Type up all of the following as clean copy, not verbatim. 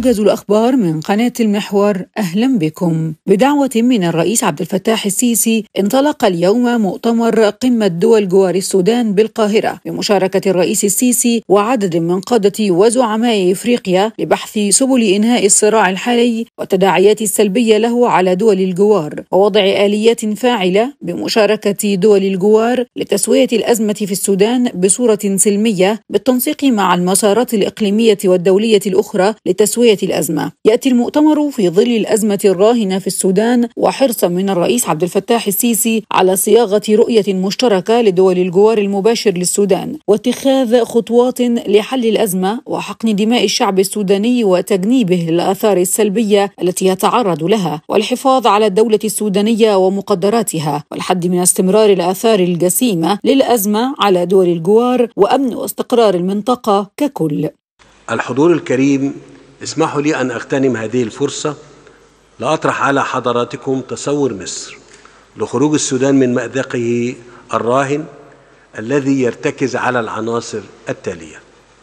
موجز الأخبار من قناة المحور، أهلا بكم. بدعوة من الرئيس عبد الفتاح السيسي انطلق اليوم مؤتمر قمة دول جوار السودان بالقاهرة بمشاركة الرئيس السيسي وعدد من قادة وزعماء إفريقيا لبحث سبل إنهاء الصراع الحالي والتداعيات السلبية له على دول الجوار، ووضع آليات فاعلة بمشاركة دول الجوار لتسوية الأزمة في السودان بصورة سلمية بالتنسيق مع المسارات الإقليمية والدولية الأخرى لتسوية الأزمة. يأتي المؤتمر في ظل الأزمة الراهنة في السودان وحرصا من الرئيس عبد الفتاح السيسي على صياغة رؤية مشتركة لدول الجوار المباشر للسودان واتخاذ خطوات لحل الأزمة وحقن دماء الشعب السوداني وتجنيبه الآثار السلبية التي يتعرض لها، والحفاظ على الدولة السودانية ومقدراتها، والحد من استمرار الآثار الجسيمة للأزمة على دول الجوار وأمن واستقرار المنطقة ككل. الحضور الكريم، اسمحوا لي أن أغتنم هذه الفرصة لأطرح على حضراتكم تصور مصر لخروج السودان من مأزقه الراهن الذي يرتكز على العناصر التالية: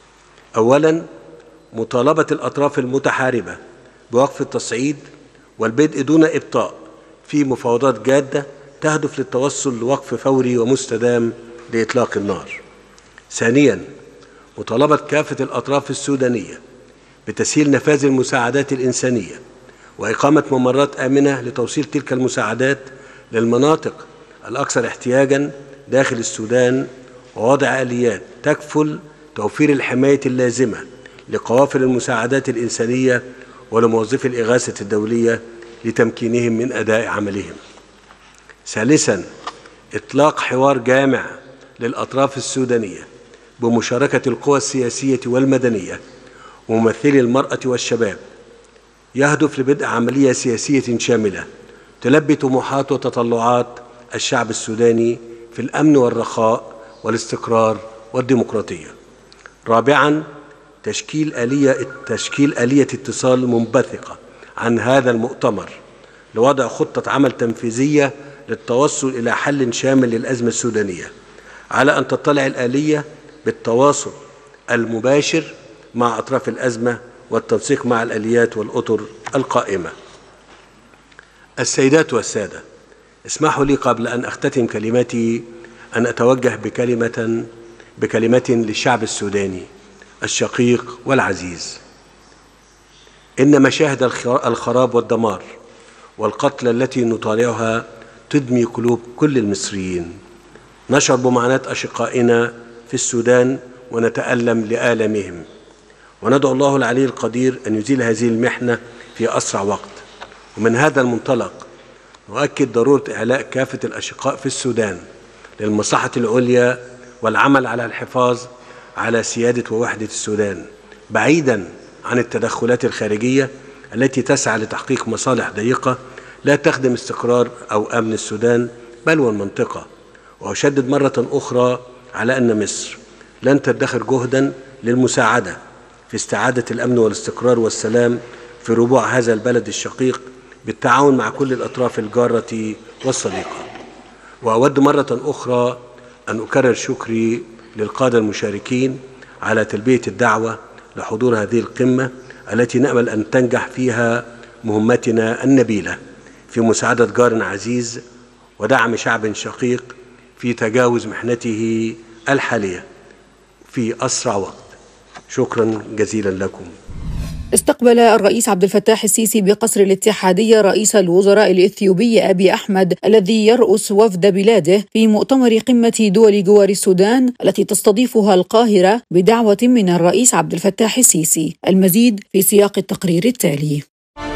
أولاً، مطالبة الأطراف المتحاربة بوقف التصعيد والبدء دون إبطاء في مفاوضات جادة تهدف للتوصل لوقف فوري ومستدام لإطلاق النار. ثانياً، مطالبة كافة الأطراف السودانية بتسهيل نفاذ المساعدات الإنسانية وإقامة ممرات آمنة لتوصيل تلك المساعدات للمناطق الأكثر احتياجاً داخل السودان، ووضع آليات تكفل توفير الحماية اللازمة لقوافل المساعدات الإنسانية ولموظفي الإغاثة الدولية لتمكينهم من أداء عملهم. ثالثاً، إطلاق حوار جامع للأطراف السودانية بمشاركة القوى السياسية والمدنية وممثلي المرأة والشباب يهدف لبدء عملية سياسية شاملة تلبي طموحات وتطلعات الشعب السوداني في الأمن والرخاء والاستقرار والديمقراطية. رابعاً، تشكيل آلية اتصال منبثقة عن هذا المؤتمر لوضع خطة عمل تنفيذية للتوصل إلى حل شامل للأزمة السودانية، على أن تطلع الآلية بالتواصل المباشر مع أطراف الأزمة والتنسيق مع الآليات والأطر القائمة. السيدات والسادة، اسمحوا لي قبل أن أختتم كلمتي أن أتوجه بكلمة للشعب السوداني الشقيق والعزيز. إن مشاهد الخراب والدمار والقتل التي نطالعها تدمي قلوب كل المصريين. نشعر بمعاناة أشقائنا في السودان ونتألم لآلامهم، وندعو الله العلي القدير أن يزيل هذه المحنة في أسرع وقت. ومن هذا المنطلق نؤكد ضرورة إعلاء كافة الأشقاء في السودان للمصلحة العليا والعمل على الحفاظ على سيادة ووحدة السودان، بعيداً عن التدخلات الخارجية التي تسعى لتحقيق مصالح ضيقة لا تخدم استقرار أو أمن السودان بل والمنطقة. وأشدد مرة أخرى على أن مصر لن تدخر جهداً للمساعدة في استعادة الأمن والاستقرار والسلام في ربوع هذا البلد الشقيق بالتعاون مع كل الأطراف الجارة والصديقة. وأود مرة أخرى أن أكرر شكري للقادة المشاركين على تلبية الدعوة لحضور هذه القمة التي نأمل أن تنجح فيها مهمتنا النبيلة في مساعدة جار عزيز ودعم شعب شقيق في تجاوز محنته الحالية في أسرع وقت. شكرا جزيلا لكم. استقبل الرئيس عبد الفتاح السيسي بقصر الاتحادية رئيس الوزراء الإثيوبي أبي أحمد الذي يرأس وفد بلاده في مؤتمر قمة دول جوار السودان التي تستضيفها القاهرة بدعوة من الرئيس عبد الفتاح السيسي. المزيد في سياق التقرير التالي.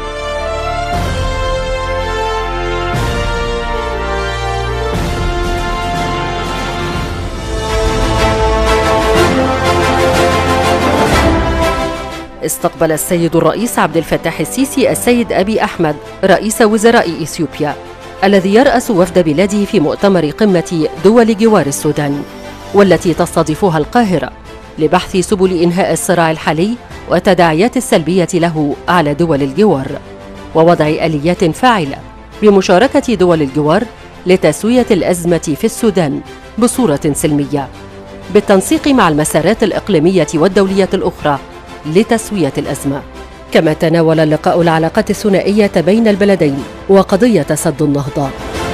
استقبل السيد الرئيس عبد الفتاح السيسي السيد أبي أحمد رئيس وزراء إثيوبيا الذي يرأس وفد بلاده في مؤتمر قمة دول جوار السودان، والتي تستضيفها القاهرة لبحث سبل إنهاء الصراع الحالي والتداعيات السلبية له على دول الجوار، ووضع آليات فاعلة بمشاركة دول الجوار لتسوية الأزمة في السودان بصورة سلمية بالتنسيق مع المسارات الإقليمية والدولية الأخرى لتسوية الأزمة. كما تناول اللقاء العلاقات الثنائية بين البلدين وقضية سد النهضة.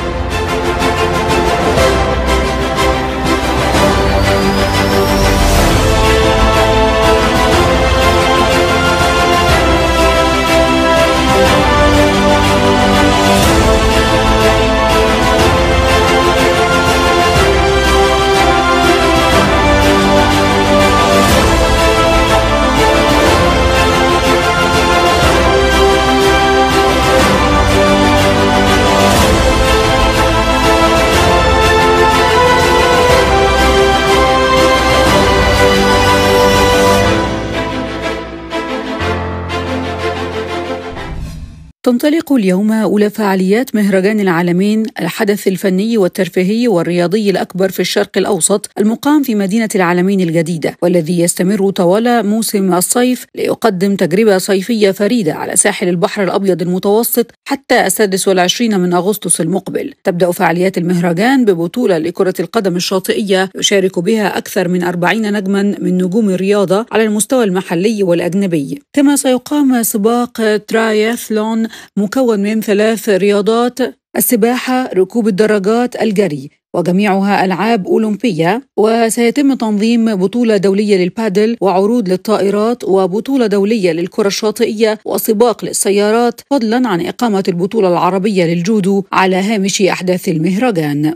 تنطلق اليوم أولى فعاليات مهرجان العالمين، الحدث الفني والترفيهي والرياضي الأكبر في الشرق الأوسط، المقام في مدينة العالمين الجديدة، والذي يستمر طوال موسم الصيف ليقدم تجربة صيفية فريدة على ساحل البحر الأبيض المتوسط حتى 26 من أغسطس المقبل. تبدأ فعاليات المهرجان ببطولة لكرة القدم الشاطئية يشارك بها أكثر من 40 نجما من نجوم الرياضة على المستوى المحلي والأجنبي، كما سيقام سباق تراياثلون مكون من 3 رياضات: السباحة، ركوب الدراجات، الجري، وجميعها ألعاب أولمبية. وسيتم تنظيم بطولة دولية للبادل وعروض للطائرات وبطولة دولية للكرة الشاطئية وسباق للسيارات، فضلا عن إقامة البطولة العربية للجودو على هامش أحداث المهرجان.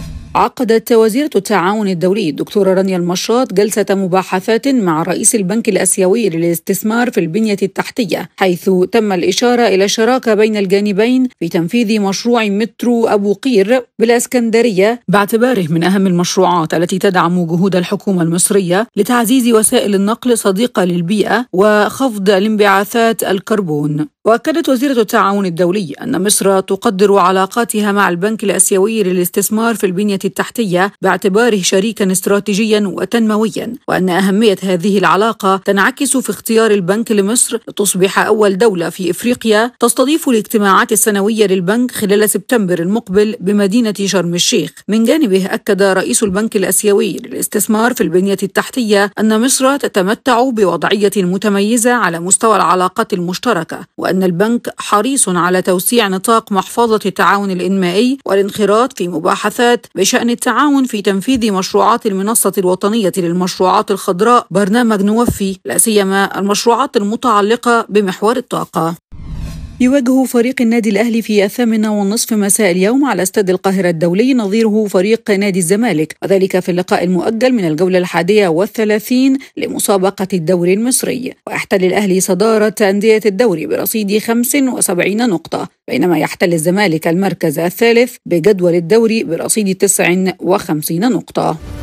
عقدت وزيرة التعاون الدولي الدكتورة رانيا المشاط جلسة مباحثات مع رئيس البنك الآسيوي للاستثمار في البنية التحتية، حيث تم الإشارة إلى شراكة بين الجانبين في تنفيذ مشروع مترو أبو قير بالإسكندرية، باعتباره من أهم المشروعات التي تدعم جهود الحكومة المصرية لتعزيز وسائل النقل صديقة للبيئة وخفض الانبعاثات الكربون. وأكدت وزيرة التعاون الدولي أن مصر تقدر علاقاتها مع البنك الآسيوي للاستثمار في البنية التحتية باعتباره شريكا استراتيجيا وتنمويا، وأن أهمية هذه العلاقة تنعكس في اختيار البنك لمصر لتصبح أول دولة في إفريقيا تستضيف الاجتماعات السنوية للبنك خلال سبتمبر المقبل بمدينة شرم الشيخ. من جانبه أكد رئيس البنك الآسيوي للاستثمار في البنية التحتية أن مصر تتمتع بوضعية متميزة على مستوى العلاقات المشتركة، وأن البنك حريص على توسيع نطاق محفظة التعاون الإنمائي والانخراط في مباحثات بشأن التعاون في تنفيذ مشروعات المنصة الوطنية للمشروعات الخضراء برنامج نوفي، لا سيما المشروعات المتعلقة بمحور الطاقة. يواجه فريق النادي الأهلي في 8:30 مساء اليوم على استاد القاهرة الدولي نظيره فريق نادي الزمالك، وذلك في اللقاء المؤجل من الجولة 31 لمسابقة الدوري المصري. ويحتل الأهلي صدارة أندية الدوري برصيد 75 نقطة، بينما يحتل الزمالك المركز الثالث بجدول الدوري برصيد 59 نقطة.